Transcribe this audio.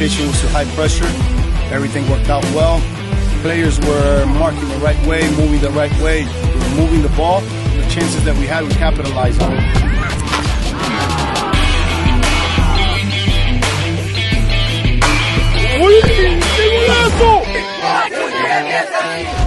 pitching was to high pressure. Everything worked out well. Players were marking the right way, moving the right way, moving the ball. The chances that we had, we capitalized on it.